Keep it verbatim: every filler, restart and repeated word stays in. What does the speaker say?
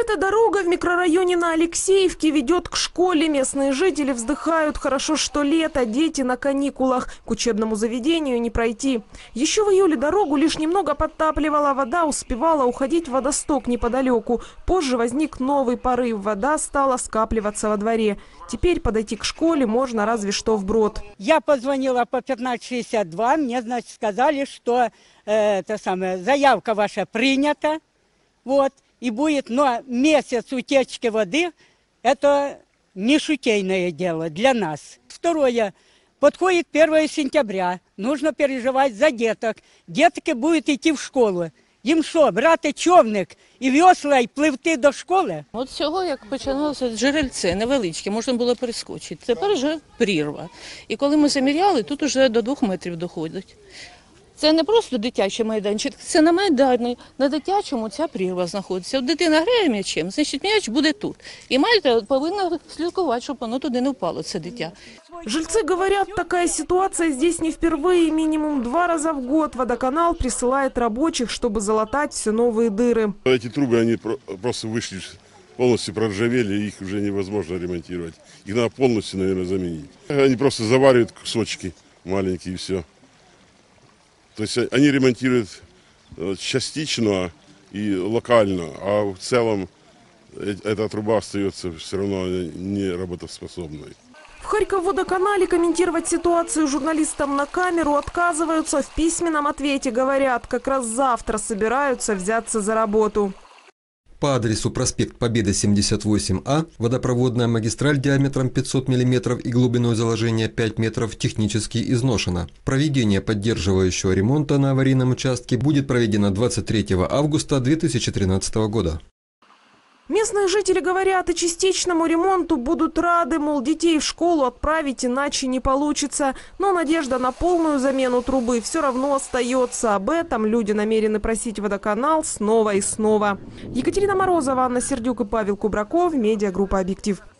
Эта дорога в микрорайоне на Алексеевке ведет к школе. Местные жители вздыхают: хорошо, что лето, дети на каникулах. К учебному заведению не пройти. Еще в июле дорогу лишь немного подтапливала, вода успевала уходить в водосток неподалеку. Позже возник новый порыв, вода стала скапливаться во дворе. Теперь подойти к школе можно разве что вброд. Я позвонила по пятнадцать шестьдесят два, мне, значит, сказали, что э, это самое, заявка ваша принята. Вот. И будет, но месяц утечки воды – это не шутейное дело для нас. Второе. Подходит первое сентября. Нужно переживать за деток. Детки будут идти в школу. Їм що, брати човник і весла і пливти до школи? От цього, як починалося джерельце невеличке, можна було перескочити. Тепер вже прірва. І коли ми заміряли, тут вже до двох метрів доходить. Це не просто дитячий майданчик, це на майдані, на дитячому ця прірва знаходиться. От дитина грає м'ячем, значить м'яч буде тут. І мати повинна слідкувати, щоб воно туди не впало, це дитя. Жильцы говорят, такая ситуация здесь не впервые. Минимум два раза в год водоканал присылает рабочих, чтобы залатать все новые дыры. Эти трубы, они просто вышли, полностью проржавели, их уже невозможно ремонтировать. Их надо полностью, наверное, заменить. Они просто заваривают кусочки маленькие и все. То есть они ремонтируют частично и локально, а в целом эта труба остается все равно не работоспособной. В Харьковводоканале комментировать ситуацию журналистам на камеру отказываются. В письменном ответе говорят, как раз завтра собираются взяться за работу. По адресу проспект Победы, семьдесят восемь А, водопроводная магистраль диаметром пятьсот миллиметров и глубиной заложения пять метров технически изношена. Проведение поддерживающего ремонта на аварийном участке будет проведено двадцать третьего августа две тысячи тринадцатого года. Местные жители говорят, и частичному ремонту будут рады, мол, детей в школу отправить иначе не получится. Но надежда на полную замену трубы все равно остается. Об этом люди намерены просить водоканал снова и снова. Екатерина Морозова, Анна Сердюк и Павел Кубраков, медиагруппа «Объектив».